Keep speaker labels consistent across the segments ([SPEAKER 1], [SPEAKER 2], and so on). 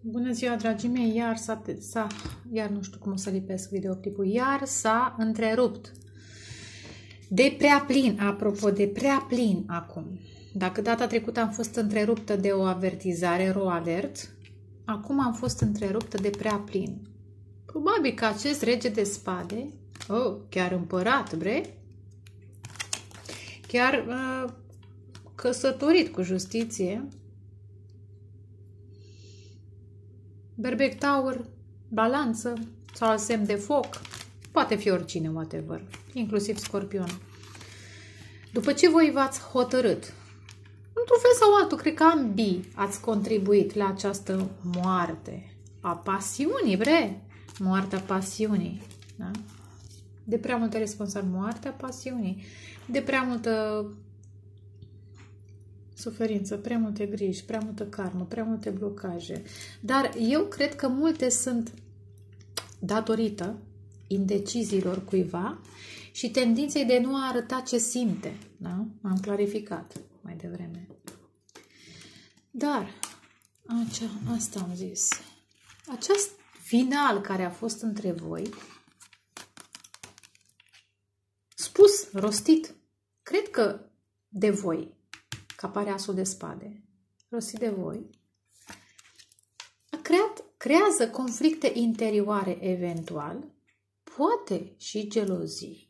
[SPEAKER 1] Bună ziua, dragii mei! Iar nu știu cum o să lipesc videoclipul. Iar s-a întrerupt. De prea plin, apropo, de prea plin acum. Dacă data trecută am fost întreruptă de o avertizare, RAW alert, acum am fost întreruptă de prea plin. Probabil că acest rege de spade, chiar împărat, bre, chiar căsătorit cu justiție, berbec taur, balanță sau alt semn de foc, poate fi oricine, whatever, inclusiv scorpion. După ce voi v-ați hotărât, într-un fel sau altul, cred că ambii ați contribuit la această moarte a pasiunii, bre, moartea pasiunii, da? De prea multă responsabilitate, moartea pasiunii, de prea multă suferință, prea multe griji, prea multă karmă, prea multe blocaje. Dar eu cred că multe sunt datorită indeciziilor cuiva și tendinței de nu a arăta ce simte. Da? Am clarificat mai devreme. Dar, asta am zis. Acest final care a fost între voi, spus, rostit, cred că de voi, că apare asul de spade, rostit de voi, creează conflicte interioare eventual, poate și gelozii.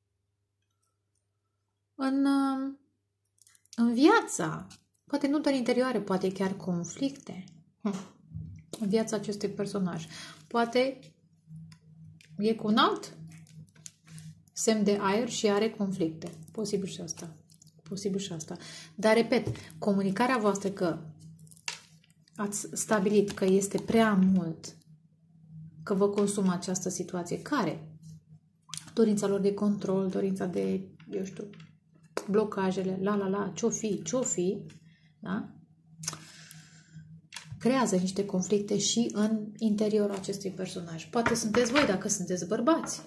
[SPEAKER 1] În viața, poate nu doar interioare, poate chiar conflicte în viața acestui personaj. Poate e cu un alt semn de aer și are conflicte. Posibil și asta. Posibil și asta. Dar, repet, comunicarea voastră că ați stabilit că este prea mult, că vă consumă această situație, care? Dorința lor de control, dorința de, eu știu, blocajele, ce-o fi, da? Creează niște conflicte și în interiorul acestui personaj. Poate sunteți voi dacă sunteți bărbați.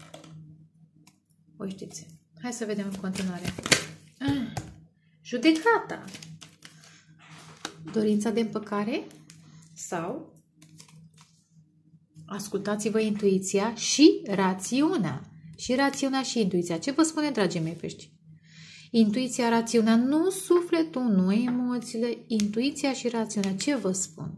[SPEAKER 1] Voi știți. Hai să vedem în continuare. Judecata. Dorința de împăcare sau ascultați-vă intuiția și rațiunea. Și rațiunea și intuiția. Ce vă spune, dragii mei pești? Intuiția, rațiunea, nu sufletul, nu emoțiile, intuiția și rațiunea. Ce vă spun?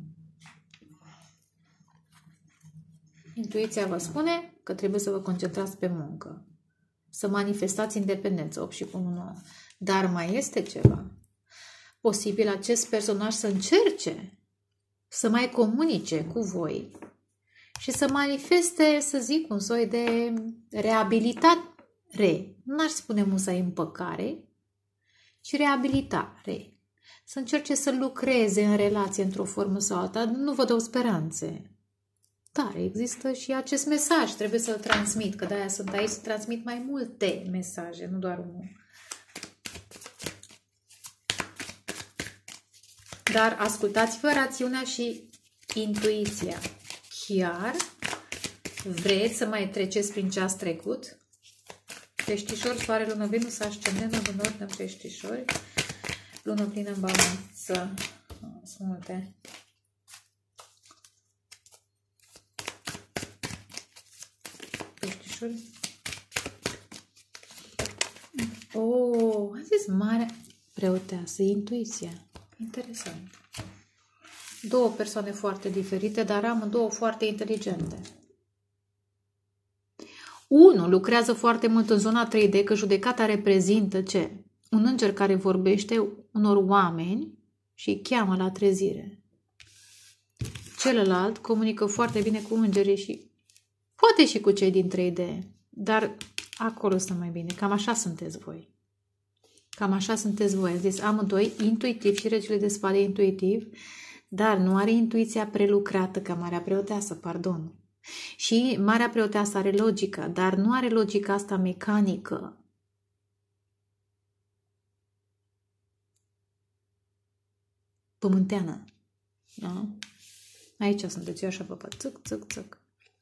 [SPEAKER 1] Intuiția vă spune că trebuie să vă concentrați pe muncă. Să manifestați independență, 8 și 9. Dar mai este ceva. Posibil acest personaj să încerce să mai comunice cu voi și să manifeste, să zic, un soi de reabilitare. N-aș spune musai împăcare, ci reabilitare. Să încerce să lucreze în relație într-o formă sau alta. Nu vă dau speranțe. Dar există și acest mesaj. Trebuie să-l transmit, că de-aia sunt aici să transmit mai multe mesaje, nu doar unul. Dar ascultați-vă rațiunea și intuiția. Chiar vreți să mai treceți prin ce ați trecut? Peștișor, soare, lună, Venus, ascendentul, lună, ordine, peștișori, lună plină în balanță. Sunt multe. Peștișori. Am zis mare preoteasă, intuiția. Interesant. Două persoane foarte diferite, dar amândouă foarte inteligente. Unul lucrează foarte mult în zona 3D, că judecata reprezintă ce? Un înger care vorbește unor oameni și îi cheamă la trezire. Celălalt comunică foarte bine cu îngerii și poate și cu cei din 3D, dar acolo stă mai bine. Cam așa sunteți voi. Cam așa sunteți voi. Deci amândoi intuitiv și regele de spade intuitiv, dar nu are intuiția prelucrată ca Marea Preoteasă, pardon. Și Marea Preoteasă are logică, dar nu are logica asta mecanică. Pământeană. Da? Aici sunteți, eu așa vă văd. Țâc, țâc, țâc.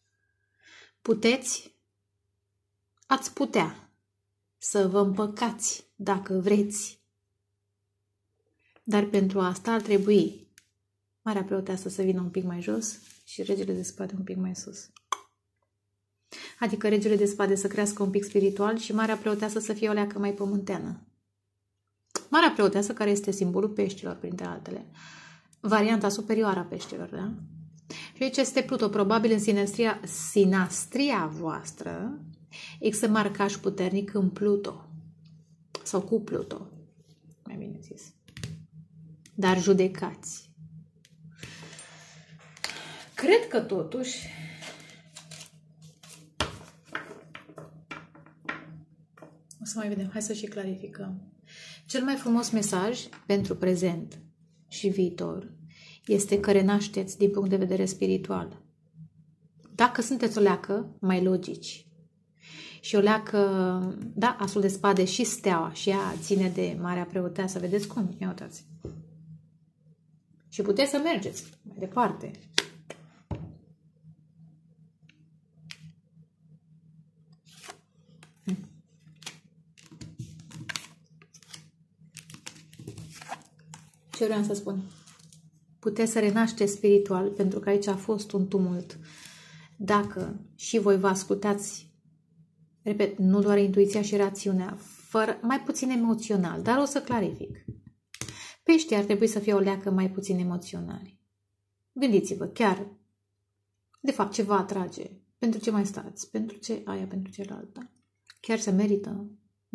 [SPEAKER 1] Ați putea să vă împăcați dacă vreți. Dar pentru asta ar trebui Marea Preoteasă să vină un pic mai jos și Regele de Spade un pic mai sus. Adică Regele de Spade să crească un pic spiritual și Marea Preoteasă să fie o leacă mai pământeană. Marea Preoteasă, care este simbolul peștilor, printre altele. Varianta superioară a peștilor, da? Și aici este Pluto. Probabil în sinastria voastră există marcaj puternic în Pluto. Sau cu Pluto, mai bine zis. Dar judecați. Cred că totuși o să mai vedem. Hai să și clarificăm. Cel mai frumos mesaj pentru prezent și viitor este că renașteți din punct de vedere spiritual. Dacă sunteți o leacă mai logici și o leacă, da, Asul de Spade și steaua și ea ține de Marea Preoteasă, vedeți cum? Ia uitați. Și puteți să mergeți mai departe. Ce vreau să spun? Puteți să renașteți spiritual, pentru că aici a fost un tumult. Dacă și voi vă ascultați, repet, nu doar intuiția și rațiunea, mai puțin emoțional, dar o să clarific. Peștii ar trebui să fie o leacă mai puțin emoționali. Gândiți-vă, chiar, de fapt, ce vă atrage? Pentru ce mai stați? Pentru ce aia, pentru cealaltă? Chiar se merită?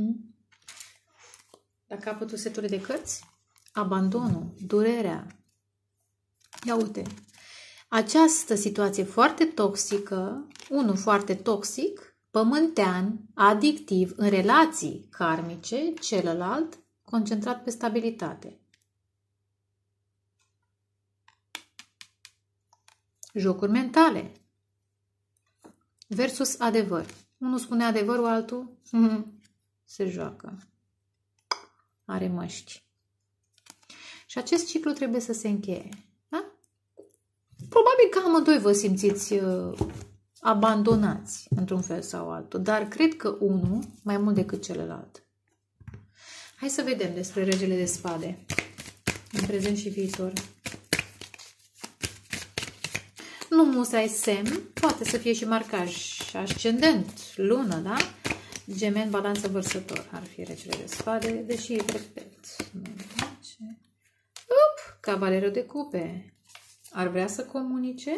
[SPEAKER 1] La capătul setului de cărți? Abandonul, durerea. Ia uite, această situație foarte toxică, unul foarte toxic, pământean, adictiv, în relații karmice, celălalt concentrat pe stabilitate. Jocuri mentale versus adevăr. Unul spune adevărul, altul se joacă. Are măști. Și acest ciclu trebuie să se încheie. Da? Probabil că amândoi vă simțiți abandonați într-un fel sau altul, dar cred că unul mai mult decât celălalt. Hai să vedem despre Regele de Spade în prezent și viitor. Nu musai semn, poate să fie și marcaj ascendent, lună, da? Gemen, Balanță, Vărsător ar fi Regele de Spade, deși, repet, Cavalerul de Cupe ar vrea să comunice?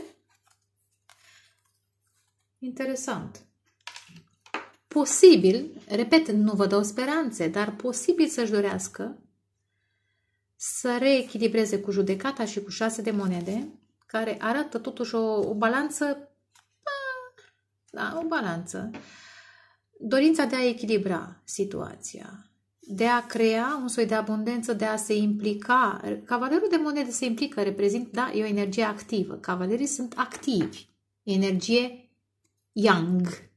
[SPEAKER 1] Interesant. Posibil, repet, nu vă dau speranțe, dar posibil să-și dorească să reechilibreze cu Judecata și cu 6 de monede, care arată totuși o balanță, da, o balanță. Dorința de a echilibra situația, de a crea un soi de abundență, de a se implica. Cavalerul de monede se implică, reprezintă, da, e o energie activă. Cavalerii sunt activi. Energie yang.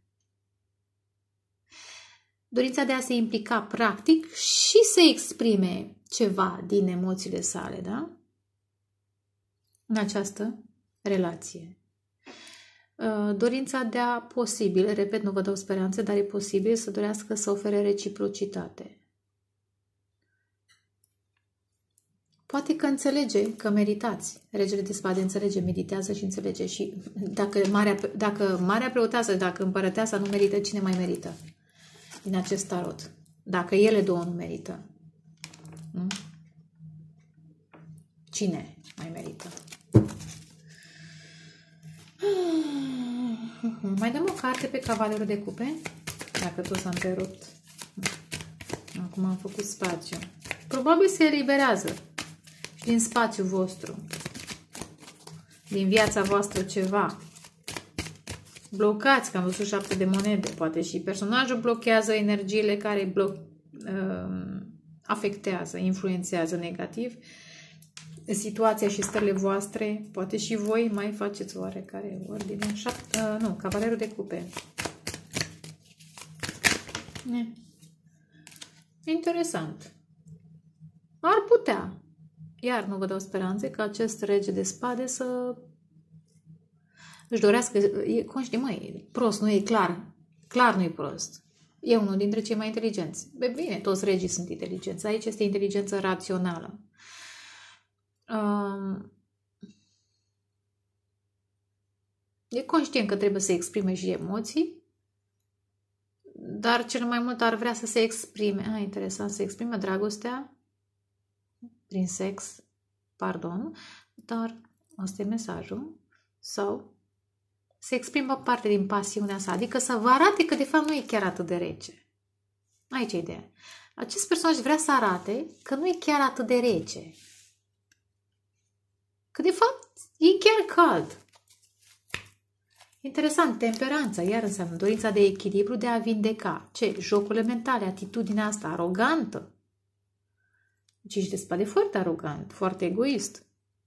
[SPEAKER 1] Dorința de a se implica practic și să exprime ceva din emoțiile sale, da? În această relație. Dorința de a posibil, repet, nu vă dau speranțe, dar e posibil să dorească să ofere reciprocitate. Poate că înțelege că meritați. Regele de Spade înțelege, meditează și înțelege. Și dacă Marea Preoteasă, dacă Împărăteasa nu merită, cine mai merită din acest tarot? Dacă ele două nu merită, nu? Cine mai merită? Mai dăm o carte pe Cavalerul de Cupe, dacă tot s-a întrerupt. Acum am făcut spațiu. Probabil se eliberează și din spațiul vostru, din viața voastră ceva. Blocați, că am văzut 7 de monede. Poate și personajul blochează energiile care afectează, influențează negativ situația și stările voastre. Poate și voi mai faceți oarecare ordine. Nu, Cavalerul de Cupe. Interesant. Ar putea. Iar nu vă dau speranțe că acest Rege de Spade să își dorească, măi, prost, nu e clar. Clar nu e prost. E unul dintre cei mai inteligenți. Bine, toți regii sunt inteligenți. Aici este inteligență rațională. E conștient că trebuie să exprime și emoții, dar cel mai mult ar vrea să se exprime. Interesant, să exprime dragostea prin sex, pardon, dar asta e mesajul. Sau se exprimă parte din pasiunea sa, adică să vă arate că de fapt nu e chiar atât de rece. Aici e ideea. Acest personaj vrea să arate că nu e chiar atât de rece. Că de fapt e chiar cald. Interesant, temperanța, iar înseamnă dorința de echilibru, de a vindeca. Ce? Jocurile mentale, atitudinea asta arogantă. 5 de spade foarte arogant, foarte egoist.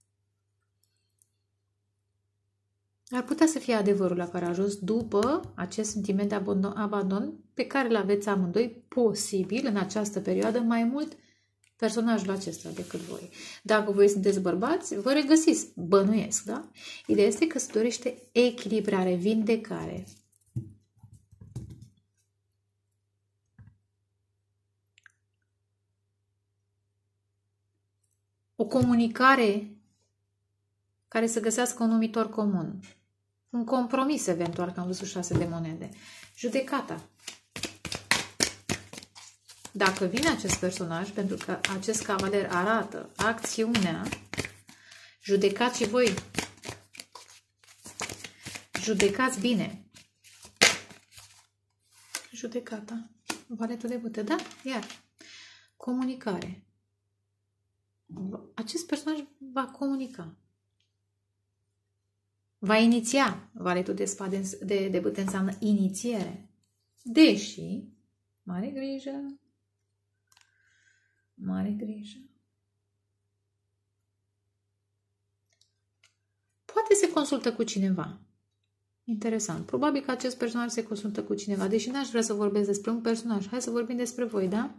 [SPEAKER 1] Ar putea să fie adevărul la care a ajuns după acest sentiment de abandon pe care îl aveți amândoi, posibil în această perioadă mai mult personajul acesta decât voi. Dacă voi sunteți bărbați, vă regăsiți, bănuiesc, da? Ideea este că se dorește echilibrare, vindecare. O comunicare care să găsească un numitor comun. Un compromis, eventual, că am văzut 6 de monede. Judecata. Dacă vine acest personaj, pentru că acest cavaler arată acțiunea, judecați și voi. Judecați bine. Judecata. Valetul de bâte, da? Iar. Comunicare. Acest personaj va comunica. Va iniția. Valetul de spade de bâte înseamnă inițiere. Deși, mare grijă, mare grijă. Poate se consultă cu cineva. Interesant. Probabil că acest personaj se consultă cu cineva. Deși n-aș vrea să vorbesc despre un personaj. Hai să vorbim despre voi, da?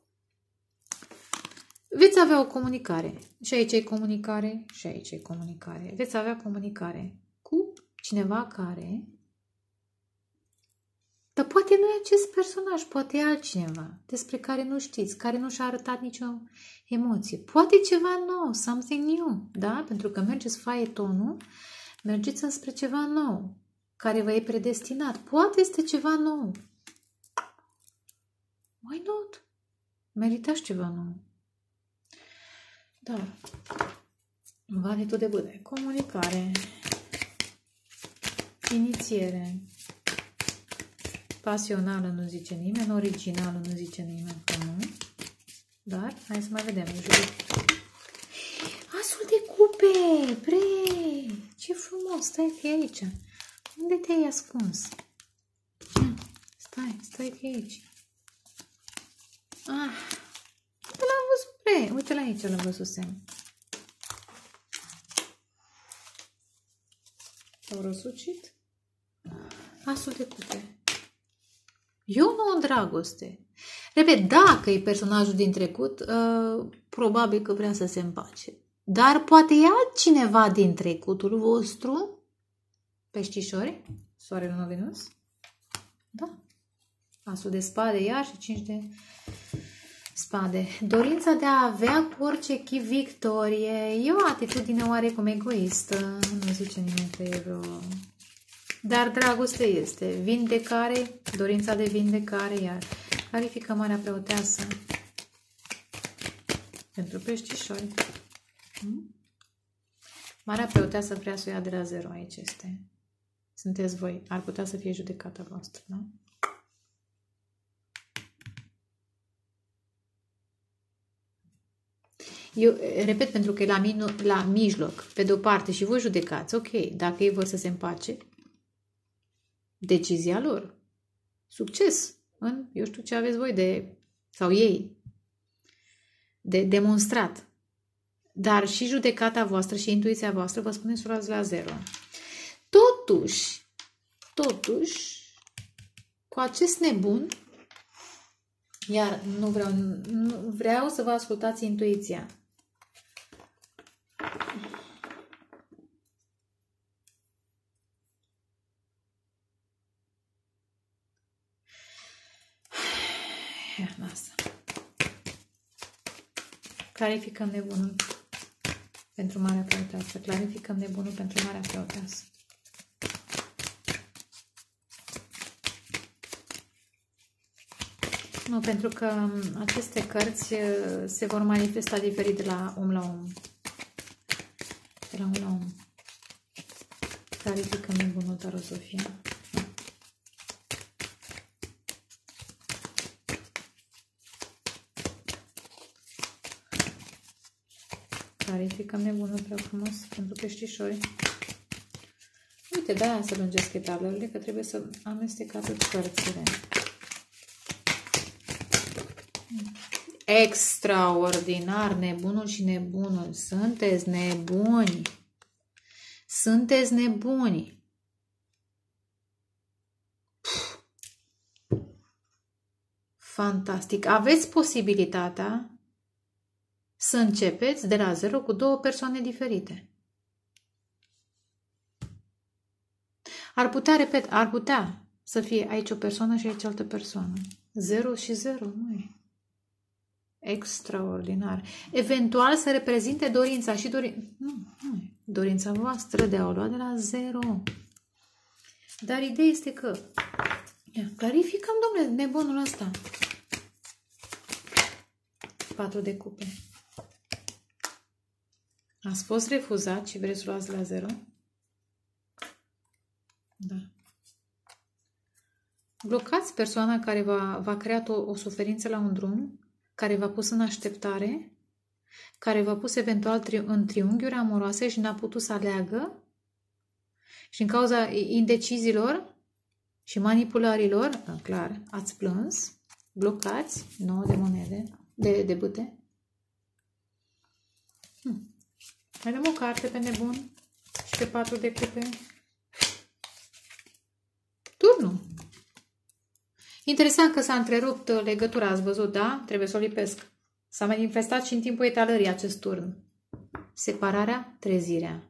[SPEAKER 1] Veți avea o comunicare. Și aici e comunicare, și aici e comunicare. Veți avea comunicare cu cineva care... Dar poate nu e acest personaj, poate e altcineva despre care nu știți, care nu și-a arătat nicio emoție. Poate ceva nou, something new, da? Pentru că mergeți faetonul, mergeți înspre ceva nou, care vă e predestinat. Poate este ceva nou. Why not? Meritați ceva nou. Dar, valetul de bâte, comunicare, inițiere, pasională nu zice nimeni, originală nu zice nimeni că nu. Dar, hai să mai vedem. Asul de cupe! Bre! Ce frumos! Stai că e aici. Unde te-ai ascuns? Stai că e aici. Uite l-am văzut, bre! Uite la aici l-am văzut semn. S-au răsucit? Asul de cupe. Eu nu o dragoste. Repet, dacă e personajul din trecut, probabil că vrea să se împace. Dar poate e altcineva din trecutul vostru? Peștișori? Soarele nu Venus? Da. Asul de spade, iar și 5 de spade. Dorința de a avea cu orice chip victorie. E o atitudine oarecum egoistă. Nu zice nimeni că e vreo... Dar dragoste este. Vindecare, dorința de vindecare, iar clarifică Marea Preoteasă pentru peștișori. Marea Preoteasă vrea să o ia de la 0, aici este. Sunteți voi. Ar putea să fie judecata voastră, da? Eu repet, pentru că e la mijloc, pe de o parte, și voi judecați, ok, dacă ei vor să se împace, decizia lor. Succes în, eu știu ce aveți voi de, sau ei, de demonstrat. Dar și judecata voastră și intuiția voastră vă spune să luați la 0. Totuși, cu acest nebun, iar nu vreau să vă ascultați intuiția. Lasă. Clarificăm nebunul pentru Marea Preoteasă. Clarificăm nebunul pentru Marea Preoteasă. Nu, pentru că aceste cărți se vor manifesta diferit de la om la om. De la om la om. Clarificăm în bună tarosofia. Clarificăm nebunul prea frumos pentru peștișori. Uite, de-aia să lungesc etablele, că trebuie să amestec atât cărțile. Extraordinar, nebunul și nebunul. Sunteți nebuni. Sunteți nebuni. Fantastic. Aveți posibilitatea să începeți de la zero cu două persoane diferite. Ar putea, repet, ar putea să fie aici o persoană și aici altă persoană. 0 și 0, măi. Extraordinar. Eventual să reprezinte dorința și dorința voastră de a o lua de la 0. Dar ideea este că clarificăm, domnule, nebunul ăsta. 4 de cupe. Ați fost refuzat și vreți să luați la 0? Da. Blocați persoana care v-a creat o suferință la un drum, care v-a pus în așteptare, care v-a pus eventual în triunghiuri amoroase și n-a putut să aleagă și în cauza indecizilor și manipulărilor, clar, ați plâns, blocați, 9 de monede, de bâte. Mai dăm o carte pe nebun și pe 4 de cupe. Turnul. Interesant că s-a întrerupt legătura, ați văzut, da? Trebuie să o lipesc. S-a manifestat și în timpul etalării acest turn. Separarea, trezirea.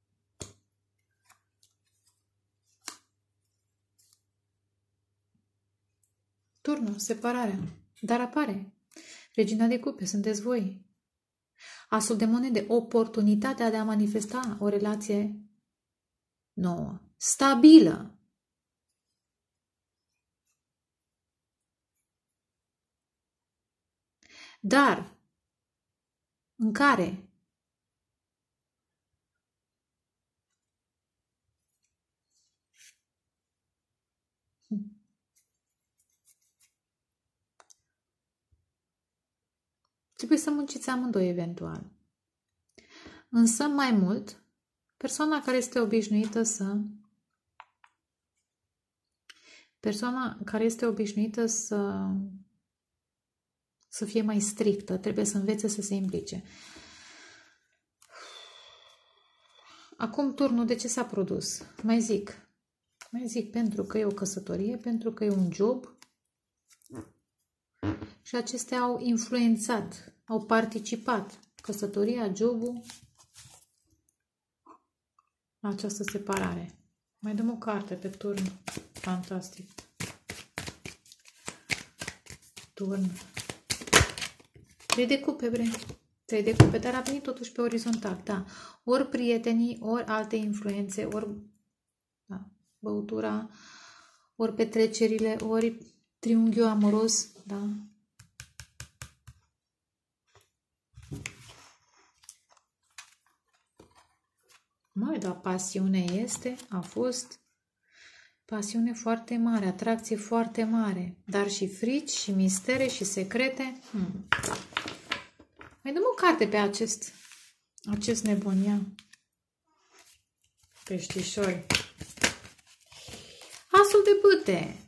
[SPEAKER 1] Turnul, separarea. Dar apare. Regina de cupe, sunteți voi. Asul de monede, oportunitatea de a manifesta o relație nouă, stabilă. Dar în care trebuie să munciți amândoi eventual. Însă mai mult, persoana care este obișnuită să fie mai strictă, trebuie să învețe să se implice. Acum turnul de ce s-a produs? Mai zic, pentru că e o căsătorie, pentru că e un job și acestea au influențat, au participat. Căsătoria, jobul, la această separare. Mai dăm o carte pe turn. Fantastic. Turn. 3 de cupe, bre. 3 de cupe, dar a venit totuși pe orizontal, da. Ori prietenii, ori alte influențe, ori băutura, ori petrecerile, ori triunghiul amoros, da. Măi, dar pasiune este, a fost pasiune foarte mare, atracție foarte mare, dar și frici, și mistere, și secrete. Mai dăm o carte pe acest nebunia. Peștișori. Asul de bâte.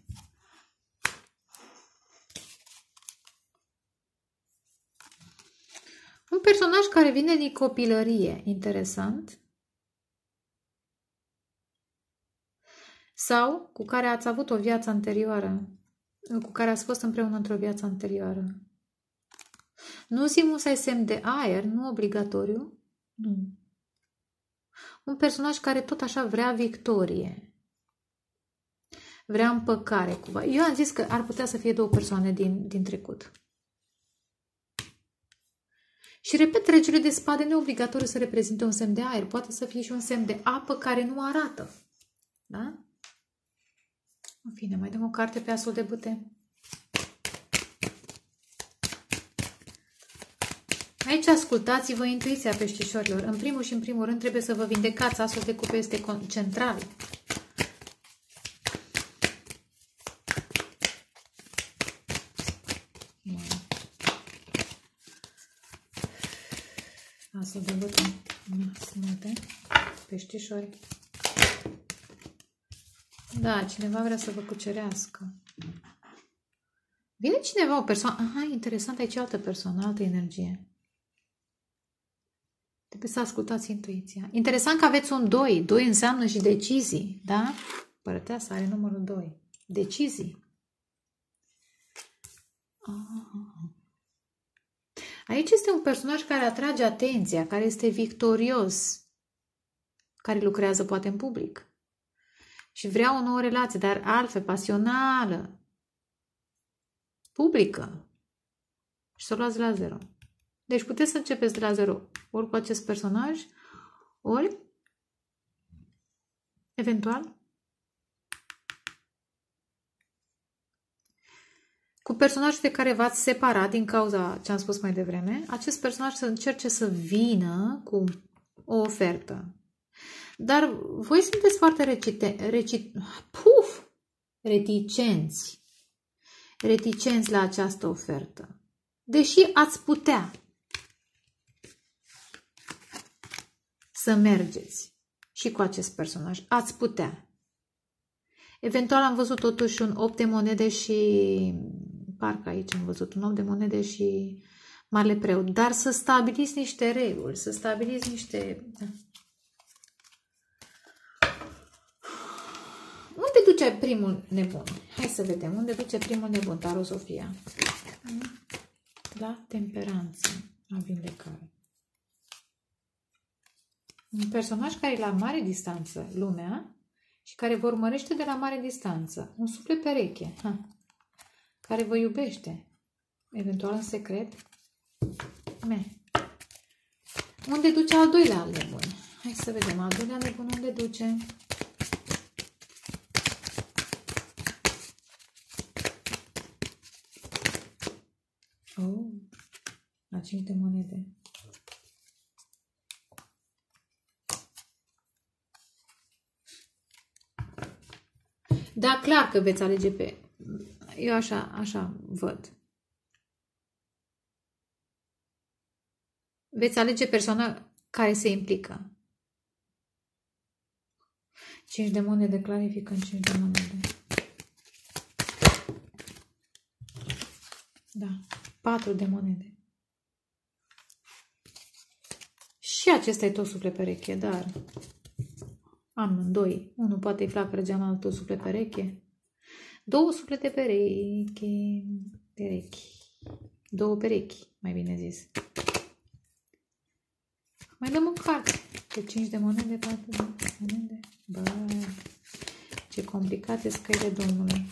[SPEAKER 1] Un personaj care vine din copilărie, interesant. Sau cu care ați avut o viață anterioară, cu care ați fost împreună într-o viață anterioară. Nu să ai semn de aer, nu obligatoriu. Nu. Un personaj care tot așa vrea victorie. Vrea împăcare cumva. Eu am zis că ar putea să fie două persoane din trecut. Și repet, regele de spade nu e obligatoriu să reprezinte un semn de aer. Poate să fie și un semn de apă care nu arată. Da? În fine, mai dăm o carte pe asul de bâte. Aici ascultați-vă intuiția, peștișorilor. În primul și în primul rând trebuie să vă vindecați. Asul de cupe este central. Asul de bătăi. Sunate. Peștișori. Da, cineva vrea să vă cucerească. Vine cineva, o persoană... Aha, interesant, aici altă persoană, altă energie. Trebuie să ascultați intuiția. Interesant că aveți un 2. 2 înseamnă și decizii, da? Părăteasa are numărul 2. Decizii. Aici este un personaj care atrage atenția, care este victorios, care lucrează poate în public. Și vrea o nouă relație, dar altfel, pasională, publică. Și să o luați la 0. Deci puteți să începeți de la 0, ori cu acest personaj, ori, eventual, cu personajul de care v-ați separat din cauza ce am spus mai devreme, acest personaj să încerce să vină cu o ofertă. Dar voi sunteți foarte reticenți la această ofertă. Deși ați putea să mergeți și cu acest personaj. Ați putea. Eventual am văzut totuși un 8 de monede și... Parcă aici am văzut un 8 de monede și marele preot. Dar să stabiliți niște reguli, să stabiliți niște... Unde duce primul nebun? Hai să vedem. Unde duce primul nebun? Tarot Sofia. La temperanță, la vindecare. Un personaj care e la mare distanță, lumea, și care vă urmărește de la mare distanță. Un suflet pereche, care vă iubește, eventual în secret. Unde duce al doilea nebun? Hai să vedem, al doilea nebun unde duce? La 5 de monede. Da, clar că veți alege pe... Eu așa văd. Veți alege persoana care se implică. 5 de monede, clarificăm 5 de monede. Da, 4 de monede. Și acesta e tot suflet pereche, dar amândoi. Unul poate-i flacără geam, altul suflet pereche. 2 suflete perechi. 2 perechi, mai bine zis. Mai dăm o carte. Pe 5 de monede, 4 de monede. Bă, ce complicate scăile Domnului.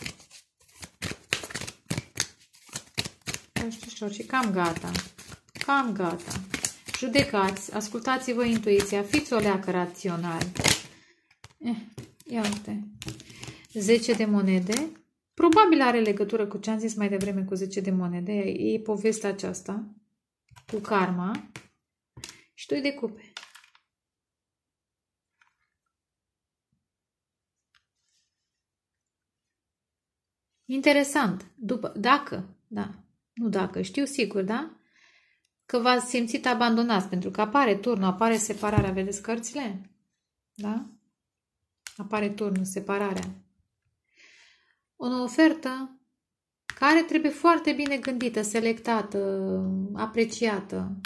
[SPEAKER 1] Și cam gata. Cam gata. Judecați, ascultați-vă intuiția, fiți o leacă raționali. Ia uite. 10 de monede. Probabil are legătură cu ce am zis mai devreme cu 10 de monede. E povestea aceasta cu karma. Și 2 de cupe. Interesant. Știu sigur, da? Că v-ați simțit abandonați, pentru că apare turnul, apare separarea. Vedeți cărțile? Da? Apare turnul, separarea. O nouă ofertă care trebuie foarte bine gândită, selectată, apreciată.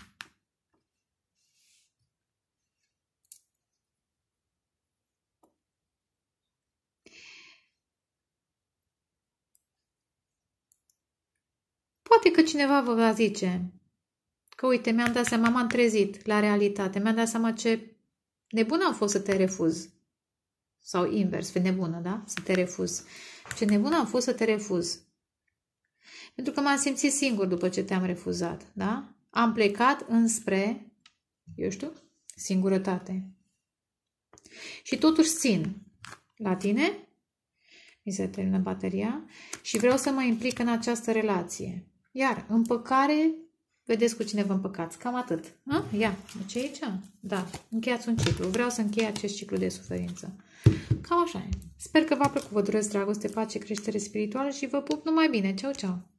[SPEAKER 1] Poate că cineva vă va zice că uite, mi-am dat seama, m-am trezit la realitate, mi-am dat seama ce nebună am fost să te refuz. Sau invers, fi nebună, da? Să te refuz. Ce nebună am fost să te refuz. Pentru că m-am simțit singur după ce te-am refuzat, da? Am plecat înspre, eu știu, singurătate. Și totuși țin la tine, mi se termină bateria, și vreau să mă implic în această relație. Iar împăcare vedeți cu cine vă împăcați. Cam atât. A? Ia, ce aici? Da, încheiați un ciclu. Vreau să închei acest ciclu de suferință. Cam așa e. Sper că v-a plăcut. Vă doresc dragoste, pace, creștere spirituală și vă pup numai bine. Ceau, ceau!